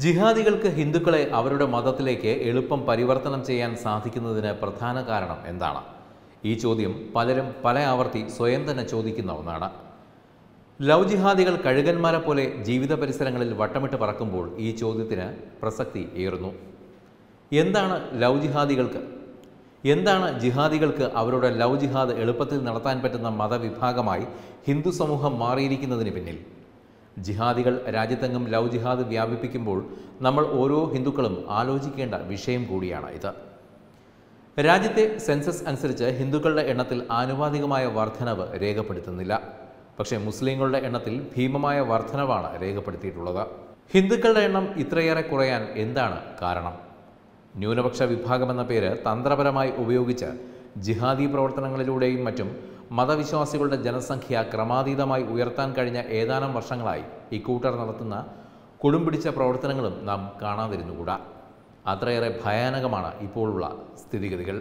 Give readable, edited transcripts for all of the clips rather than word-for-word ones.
ജിഹാദികൾക്ക് ഹിന്ദുക്കളെ അവരുടെ മതത്തിലേക്ക് എളുപ്പം പരിവർത്തനം ചെയ്യാൻ സാധിക്കുന്നതിന് പ്രധാന കാരണം എന്താണ്? ഈ ചോദ്യം പലരും പല ആവർത്തി സ്വയം തന്നെ ചോദിക്കുന്ന ഒന്നാണ്. ലവ് ജിഹാദികൾ കഴുകന്മാരെ പോലെ ജീവിത പരിസരങ്ങളിൽ വട്ടമിട്ട് പറക്കുമ്പോൾ ഈ ചോദ്യത്തിന് പ്രസക്തി ഏറുന്നു. എന്താണ് ലവ് ജിഹാദികൾക്ക്? എന്താണ് ജിഹാദികൾക്ക് അവരുടെ ലവ് ജിഹാദ് എളുപ്പത്തിൽ നടത്താൻ പറ്റുന്ന മതവിഭാഗമായി ഹിന്ദു സമൂഹം മാറിയിരിക്കുന്നതിന് പിന്നിൽ? ജിഹാദികൾ രാജ്യത്തെങ്ങും ലവ് ജിഹാദ് വ്യാപിപ്പിക്കുമ്പോൾ നമ്മൾ ഓരോ ഹിന്ദുക്കളും ആലോചിക്കേണ്ട വിഷയം കൂടിയാണ് ഇത്. രാജ്യത്തെ സെൻസസ് അനുസരിച്ച് ഹിന്ദുക്കളുടെ എണ്ണത്തിൽ ആനുപാതികമായ വർധനവ് രേഖപ്പെടുത്തുന്നില്ല. പക്ഷേ മുസ്ലിങ്ങളുടെ എണ്ണത്തിൽ ഭീമമായ വർധനവാണ് രേഖപ്പെടുത്തിയിട്ടുള്ളത്. ഹിന്ദുക്കളുടെ എണ്ണം ഇത്രയേറെ കുറയാൻ എന്താണ് കാരണം? ന്യൂനപക്ഷ വിഭാഗമെന്ന പേര് തന്ത്രപരമായി ഉപയോഗിച്ച് ജിഹാദി പ്രവർത്തനങ്ങളിലൂടെയും മറ്റും മതവിശ്വാസികളുടെ ജനസംഖ്യ ക്രമാതീതമായി ഉയർത്താൻ കഴിഞ്ഞ ഏതാനും വർഷങ്ങളായി ഇക്കൂട്ടർ നടത്തുന്ന കൊടുമ്പിടിച്ച പ്രവർത്തനങ്ങളും നാം കാണാതിരുന്നുകൂടാ. അത്രയേറെ ഭയാനകമാണ് ഇപ്പോഴുള്ള സ്ഥിതിഗതികൾ.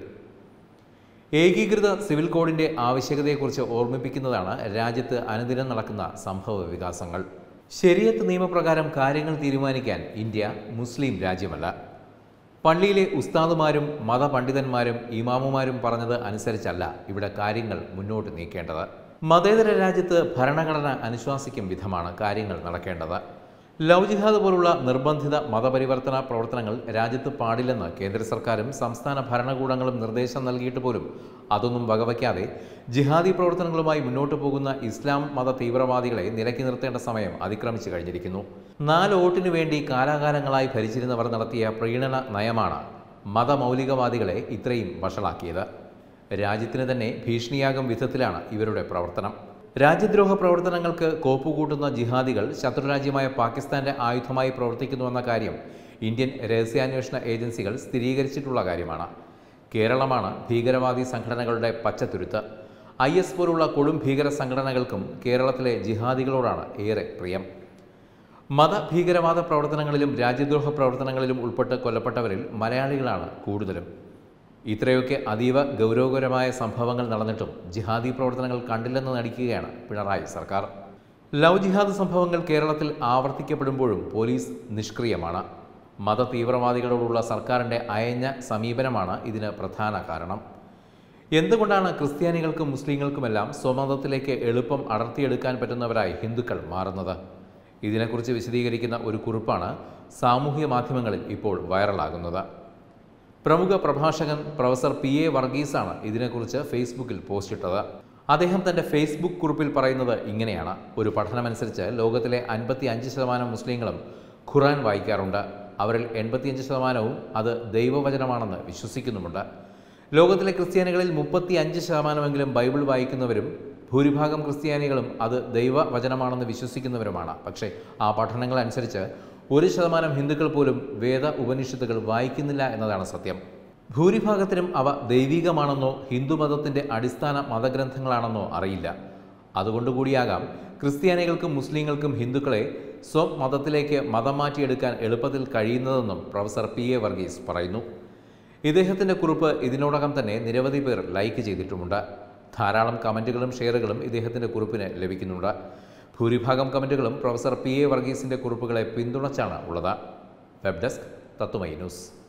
ഏകീകൃത സിവിൽ കോഡിൻ്റെ ആവശ്യകതയെക്കുറിച്ച് ഓർമ്മിപ്പിക്കുന്നതാണ് രാജ്യത്ത് അനുദിനം നടക്കുന്ന സംഭവ വികാസങ്ങൾ. ശരീഅത്ത് നിയമപ്രകാരം കാര്യങ്ങൾ തീരുമാനിക്കാൻ ഇന്ത്യ മുസ്ലിം രാജ്യമല്ല. പള്ളിയിലെ ഉസ്താദുമാരും മതപണ്ഡിതന്മാരും ഇമാമുമാരും പറഞ്ഞത് അനുസരിച്ചല്ല ഇവിടെ കാര്യങ്ങൾ മുന്നോട്ട് നീക്കേണ്ടത്. മതേതര രാജ്യത്ത് ഭരണഘടന അനുശാസിക്കും വിധമാണ് കാര്യങ്ങൾ നടക്കേണ്ടത്. ലവ് ജിഹാദ് പോലുള്ള നിർബന്ധിത മതപരിവർത്തന പ്രവർത്തനങ്ങൾ രാജ്യത്ത് പാടില്ലെന്ന് കേന്ദ്ര സർക്കാരും സംസ്ഥാന ഭരണകൂടങ്ങളും നിർദ്ദേശം നൽകിയിട്ട് പോലും അതൊന്നും വകവയ്ക്കാതെ ജിഹാദി പ്രവർത്തനങ്ങളുമായി മുന്നോട്ട് പോകുന്ന ഇസ്ലാം മത തീവ്രവാദികളെ നിലയ്ക്ക് നിർത്തേണ്ട സമയം അതിക്രമിച്ചു കഴിഞ്ഞിരിക്കുന്നു. 4 വോട്ടിനു വേണ്ടി കാലാകാലങ്ങളായി ഭരിച്ചിരുന്നവർ നടത്തിയ പ്രീണന നയമാണ് മതമൗലികവാദികളെ ഇത്രയും വഷളാക്കിയത്. രാജ്യത്തിന് തന്നെ ഭീഷണിയാകും വിധത്തിലാണ് ഇവരുടെ പ്രവർത്തനം. രാജ്യദ്രോഹ പ്രവർത്തനങ്ങൾക്ക് കോപ്പുകൂട്ടുന്ന ജിഹാദികൾ ശത്രുരാജ്യമായ പാകിസ്ഥാന്റെ ആയുധമായി പ്രവർത്തിക്കുന്നുവെന്ന കാര്യം ഇന്ത്യൻ രഹസ്യാന്വേഷണ ഏജൻസികൾ സ്ഥിരീകരിച്ചിട്ടുള്ള കാര്യമാണ്. കേരളമാണ് ഭീകരവാദി സംഘടനകളുടെ പച്ചത്തുരുത്ത്. IS പോലുള്ള കൊടും ഭീകര സംഘടനകൾക്കും കേരളത്തിലെ ജിഹാദികളോടാണ് ഏറെ പ്രിയം. മതഭീകരവാദ പ്രവർത്തനങ്ങളിലും രാജ്യദ്രോഹ പ്രവർത്തനങ്ങളിലും ഉൾപ്പെട്ട് കൊല്ലപ്പെട്ടവരിൽ മലയാളികളാണ് കൂടുതലും. ഇത്രയൊക്കെ അതീവ ഗൗരവകരമായ സംഭവങ്ങൾ നടന്നിട്ടും ജിഹാദി പ്രവർത്തനങ്ങൾ കണ്ടില്ലെന്ന് നടിക്കുകയാണ് പിണറായി സർക്കാർ. ലവ് ജിഹാദ് സംഭവങ്ങൾ കേരളത്തിൽ ആവർത്തിക്കപ്പെടുമ്പോഴും പോലീസ് നിഷ്ക്രിയമാണ്. മത തീവ്രവാദികളോടുള്ള സർക്കാരിൻ്റെ അയഞ്ഞ സമീപനമാണ് ഇതിന് പ്രധാന കാരണം. എന്തുകൊണ്ടാണ് ക്രിസ്ത്യാനികൾക്കും മുസ്ലിങ്ങൾക്കുമെല്ലാം സ്വമതത്തിലേക്ക് എളുപ്പം അടർത്തിയെടുക്കാൻ പറ്റുന്നവരായി ഹിന്ദുക്കൾ മാറുന്നത്? ഇതിനെക്കുറിച്ച് വിശദീകരിക്കുന്ന ഒരു കുറിപ്പാണ് സാമൂഹ്യ മാധ്യമങ്ങളിൽ ഇപ്പോൾ വൈറലാകുന്നത്. പ്രമുഖ പ്രഭാഷകൻ പ്രൊഫസർ PA വർഗീസാണ് ഇതിനെക്കുറിച്ച് ഫേസ്ബുക്കിൽ പോസ്റ്റിട്ടത്. അദ്ദേഹം തൻ്റെ ഫേസ്ബുക്ക് കുറിപ്പിൽ പറയുന്നത് ഇങ്ങനെയാണ്: ഒരു പഠനമനുസരിച്ച് ലോകത്തിലെ 55% മുസ്ലിങ്ങളും ഖുർആൻ വായിക്കാറുണ്ട്. അവരിൽ 85%വും അത് ദൈവവചനമാണെന്ന് വിശ്വസിക്കുന്നുമുണ്ട്. ലോകത്തിലെ ക്രിസ്ത്യാനികളിൽ 35%എങ്കിലും ബൈബിൾ വായിക്കുന്നവരും ഭൂരിഭാഗം ക്രിസ്ത്യാനികളും അത് ദൈവവചനമാണെന്ന് വിശ്വസിക്കുന്നവരുമാണ്. പക്ഷേ ആ പഠനങ്ങൾ അനുസരിച്ച് 1% ഹിന്ദുക്കൾ പോലും വേദ ഉപനിഷത്തുകൾ വായിക്കുന്നില്ല എന്നതാണ് സത്യം. ഭൂരിഭാഗത്തിനും അവ ദൈവികമാണെന്നോ ഹിന്ദുമതത്തിൻ്റെ അടിസ്ഥാന മതഗ്രന്ഥങ്ങളാണെന്നോ അറിയില്ല. അതുകൊണ്ടുകൂടിയാകാം ക്രിസ്ത്യാനികൾക്കും മുസ്ലിങ്ങൾക്കും ഹിന്ദുക്കളെ സ്വമതത്തിലേക്ക് മതം മാറ്റിയെടുക്കാൻ എളുപ്പത്തിൽ കഴിയുന്നതെന്നും പ്രൊഫസർ PA വർഗീസ് പറയുന്നു. ഇദ്ദേഹത്തിൻ്റെ കുറിപ്പ് ഇതിനോടകം തന്നെ നിരവധി പേർ ലൈക്ക് ചെയ്തിട്ടുമുണ്ട്. ധാരാളം കമൻറ്റുകളും ഷെയറുകളും ഇദ്ദേഹത്തിൻ്റെ കുറിപ്പിന് ലഭിക്കുന്നുണ്ട്. ഭൂരിഭാഗം കമൻറ്റുകളും പ്രൊഫസർ PA വർഗീസിൻ്റെ കുറിപ്പുകളെ പിന്തുണച്ചാണ് ഉള്ളത്. വെബ് ഡെസ്ക് തത്തുമൈ ന്യൂസ്.